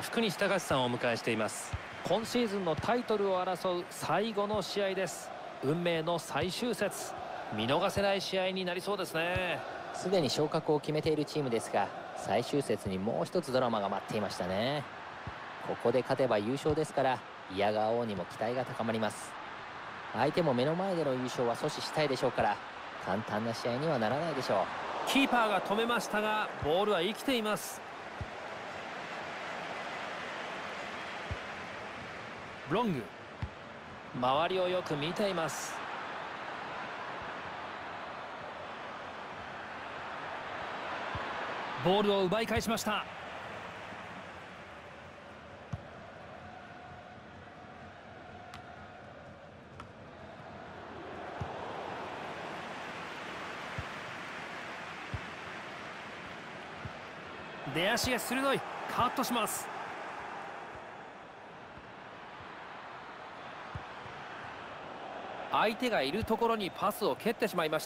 福西崇史さんをお迎えしています。今シーズンのタイトルを争う最後の試合です。運命の最終節、見逃せない試合になりそうですね。 すでに昇格を決めているチームですが、最終節にもう一つドラマが待っていましたね。ここで勝てば優勝ですから、嫌が王にも期待が高まります。相手も目の前での優勝は阻止したいでしょうから、簡単な試合にはならないでしょう。 キーパーが止めましたが、ボールは生きています。ロング、周りをよく見ています。ボールを奪い返しました。出足が鋭い。カットします。相手がいるところにパスを蹴ってしまいました。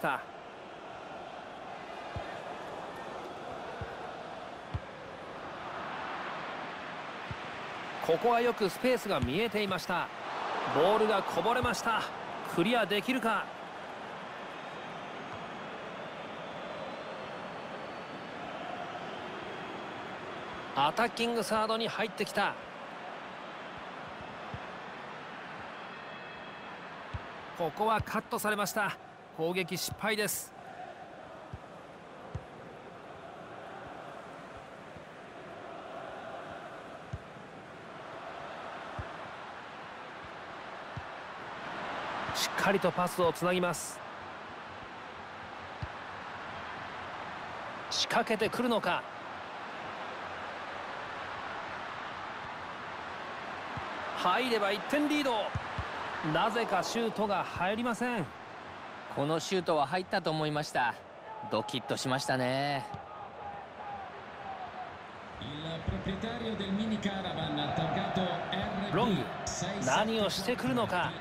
ここはよくスペースが見えていました。ボールがこぼれました。クリアできるか。アタッキングサードに入ってきた。ここはカットされました。攻撃失敗です。しっかりとパスをつなぎます。仕掛けてくるのか。入れば1点リード。なぜかシュートが入りません。 このシュートは入ったと思いました。ドキッとしましたね。 ロング、何をしてくるのか。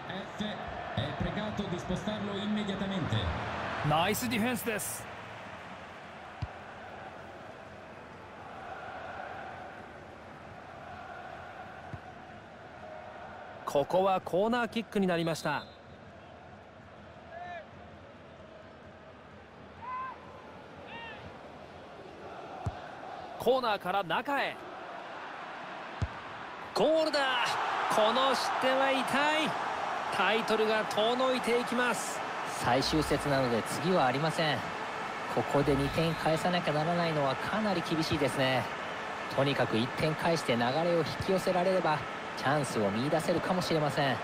ナイスディフェンスです。ここはコーナーキックになりました。コーナーから中へ。ゴールだ。この失点は痛い。タイトルが遠のいていきます。 最終節なので次はありません。ここで2点返さなきゃならないのはかなり厳しいですね。とにかく1点返して流れを引き寄せられればチャンスを見出せるかもしれません。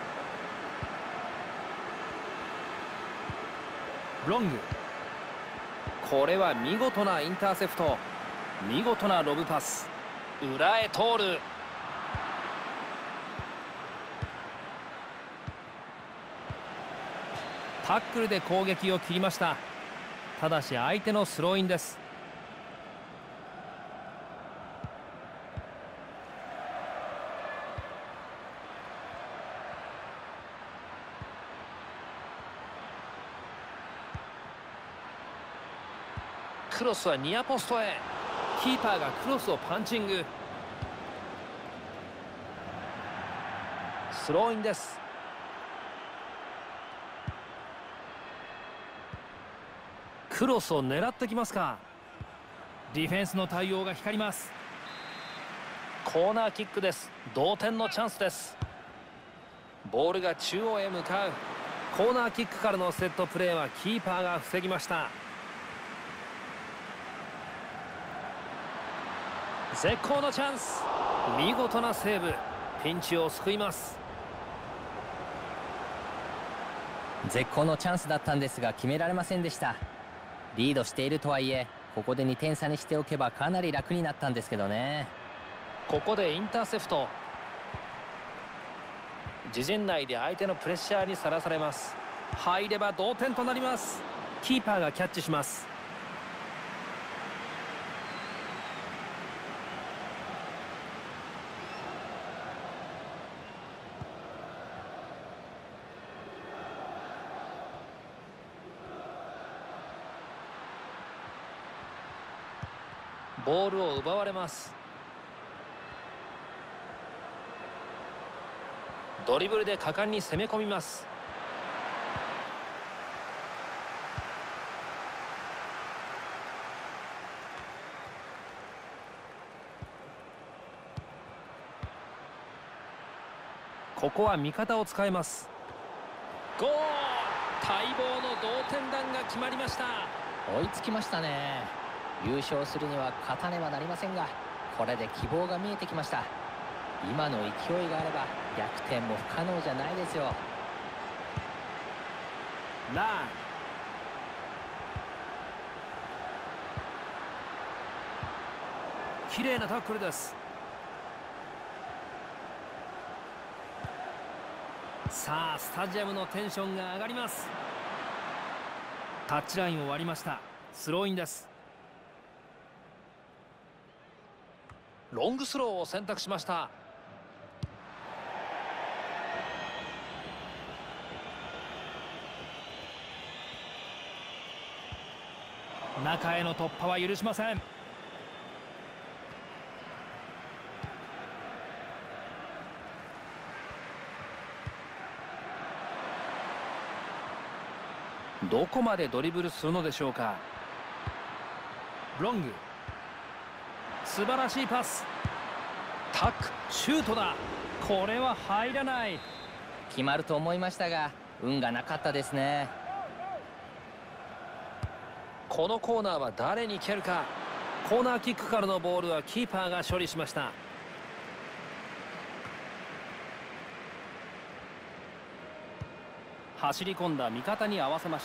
ロング、これは見事なインターセプト。見事なロブパス。裏へ通る。タックルで攻撃を切りました。ただし相手のスローインです。クロスはニアポストへ。キーパーがクロスをパンチング。スローインです。クロスを狙ってきますか。ディフェンスの対応が光ります。コーナーキックです。同点のチャンスです。ボールが中央へ向かう。コーナーキックからのセットプレーはキーパーが防ぎました。絶好のチャンス。見事なセーブ。ピンチを救います。 絶好のチャンスだったんですが決められませんでした。リードしているとはいえここで2点差にしておけばかなり楽になったんですけどね。 ここでインターセプト。自陣内で相手のプレッシャーにさらされます。入れば同点となります。キーパーがキャッチします。ボールを奪われます。 ドリブルで果敢に攻め込みます。ここは味方を使います。ゴール、待望の同点弾が決まりました。 追いつきましたね。優勝するには勝たねばなりませんが、これで希望が見えてきました。今の勢いがあれば逆転も不可能じゃないですよ。 ラン、綺麗なタックルです。さあスタジアムのテンションが上がります。タッチラインを割りました。スローインです。ロングスローを選択しました。中への突破は許しません。どこまでドリブルするのでしょうか。ロング、素晴らしいパス、タック、シュートだ。これは入らない。 決まると思いましたが運がなかったですね。 このコーナーは誰に蹴るか。コーナーキックからのボールはキーパーが処理しました。走り込んだ味方に合わせました。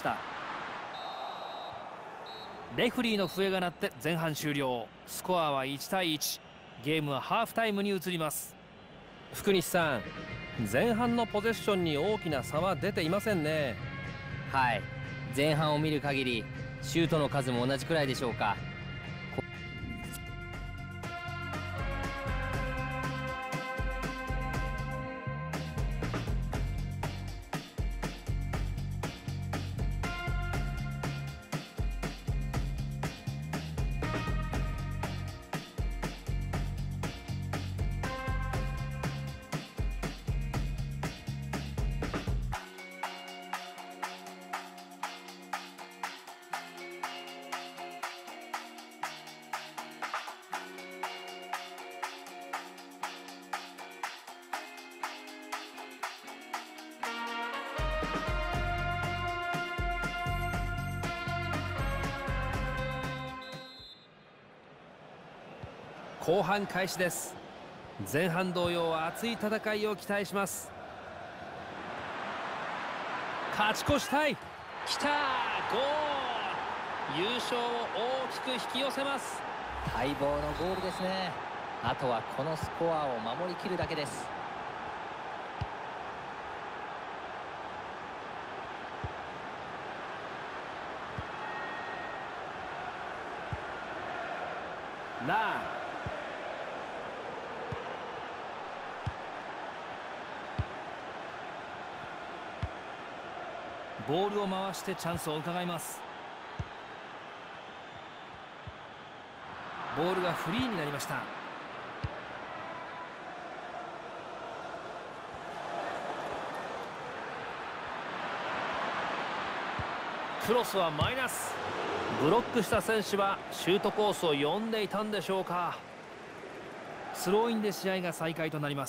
レフリーの笛が鳴って前半終了。スコアは1対1。ゲームはハーフタイムに移ります。福西さん、前半のポゼッションに大きな差は出ていませんね。 はい、前半を見る限りシュートの数も同じくらいでしょうか。 後半開始です。前半同様熱い戦いを期待します。勝ち越したい。きた、ゴール。優勝を大きく引き寄せます。 待望のゴールですね。あとはこのスコアを守りきるだけです。 ラン、ボールを回してチャンスを伺います。ボールがフリーになりました。クロスはマイナス。ブロックした選手はシュートコースを読んでいたんでしょうか。スローインで試合が再開となります。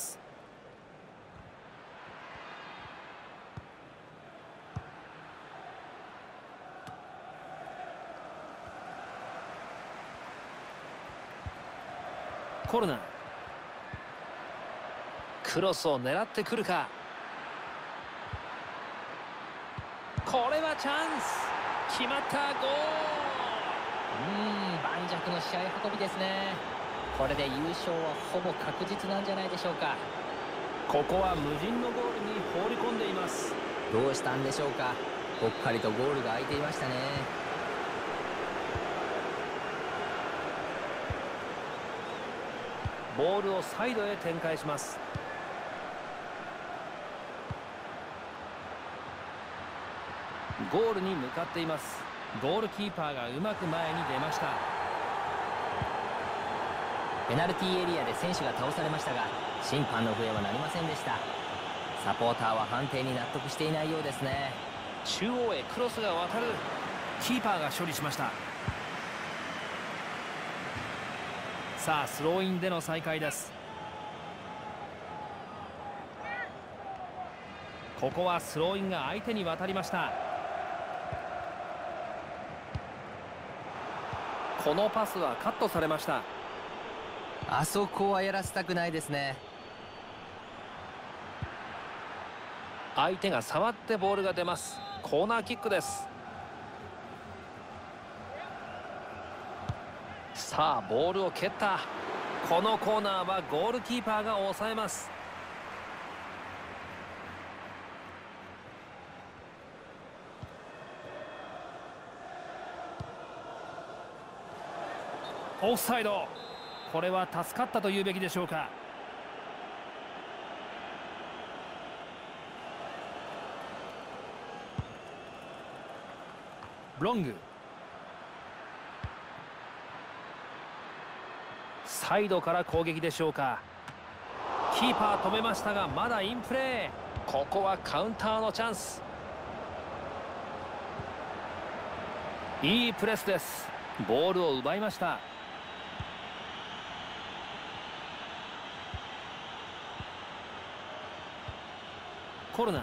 コルナー、クロスを狙ってくるか。これはチャンス。決まった、ゴール。 盤石の試合運びですね。これで優勝はほぼ確実なんじゃないでしょうか。 ここは無人のゴールに放り込んでいます。 どうしたんでしょうか。ぽっかりとゴールが空いていましたね。 ボールをサイドへ展開します。ゴールに向かっています。ゴールキーパーがうまく前に出ました。 ペナルティーエリアで選手が倒されましたが審判の笛は鳴りませんでした。 サポーターは判定に納得していないようですね。 中央へクロスが渡る。キーパーが処理しました。さあスローインでの再開です。ここはスローインが相手に渡りました。このパスはカットされました。 あそこはやらせたくないですね。 相手が触ってボールが出ます。コーナーキックです。さあボールを蹴った。このコーナーはゴールキーパーが抑えます。オフサイド。これは助かったというべきでしょうか。ロング。サイドから攻撃でしょうか。キーパー止めましたがまだインプレー。ここはカウンターのチャンス。いいプレスです。ボールを奪いました。コルナー。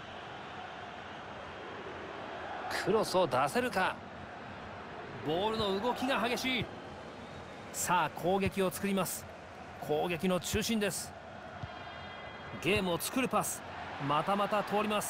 クロスを出せるか。ボールの動きが激しい。さあ攻撃を作ります。攻撃の中心です。ゲームを作るパス。またまた通ります。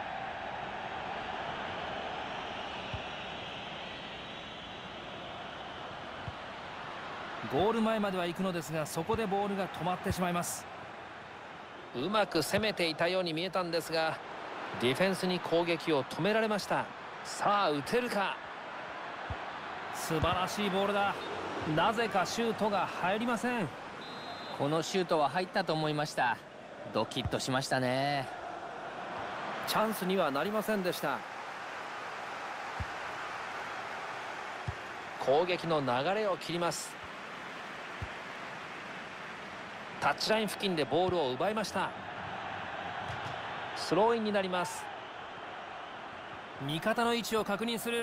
ゴール前までは行くのですが、そこでボールが止まってしまいます。うまく攻めていたように見えたんですが、ディフェンスに攻撃を止められました。さあ打てるか。素晴らしいボールだ。なぜかシュートが入りません。 このシュートは入ったと思いました。ドキッとしましたね。 チャンスにはなりませんでした。攻撃の流れを切ります。タッチライン付近でボールを奪いました。スローインになります。味方の位置を確認する。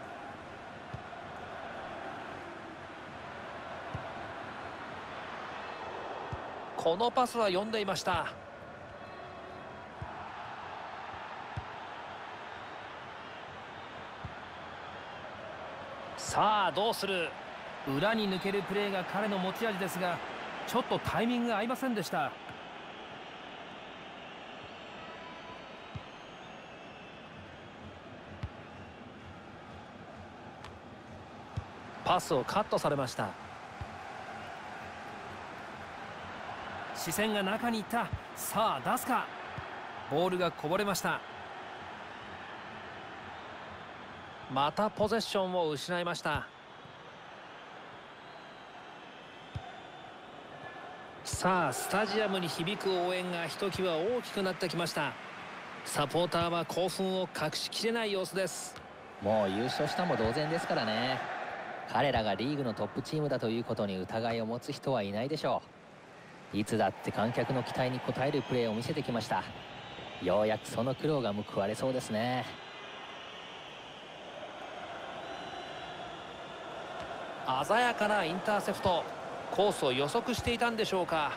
このパスは読んでいました。さあどうする。裏に抜けるプレーが彼の持ち味ですが、ちょっとタイミングが合いませんでした。パスをカットされました。視線が中に行った。さあ出すか。ボールがこぼれました。またポゼッションを失いました。さあスタジアムに響く応援がひときわ大きくなってきました。サポーターは興奮を隠しきれない様子です。 もう優勝したも同然ですからね。彼らがリーグのトップチームだということに疑いを持つ人はいないでしょう。いつだって観客の期待に応えるプレーを見せてきました。ようやくその苦労が報われそうですね。 鮮やかなインターセプト。コースを予測していたんでしょうか。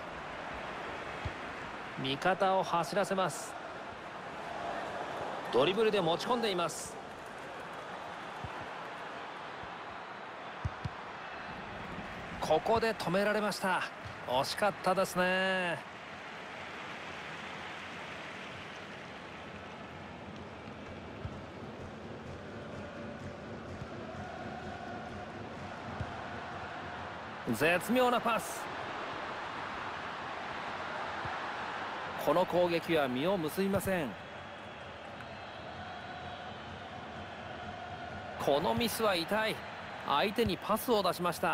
味方を走らせます。ドリブルで持ち込んでいます。ここで止められました。惜しかったですね。絶妙なパス。この攻撃は実を結びません。このミスは痛い。相手にパスを出しました。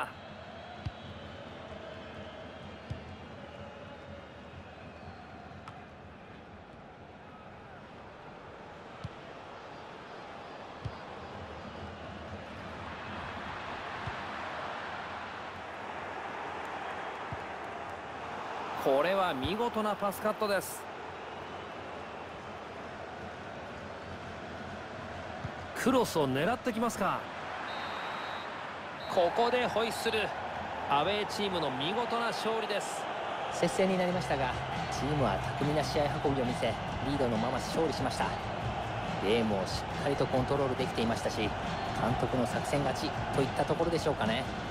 これは見事なパスカットです。 クロスを狙ってきますか。ここでホイッスル。アウェーチームの見事な勝利です。 接戦になりましたが、チームは巧みな試合運びを見せ、リードのまま勝利しました。ゲームをしっかりとコントロールできていましたし、監督の作戦勝ちといったところでしょうかね。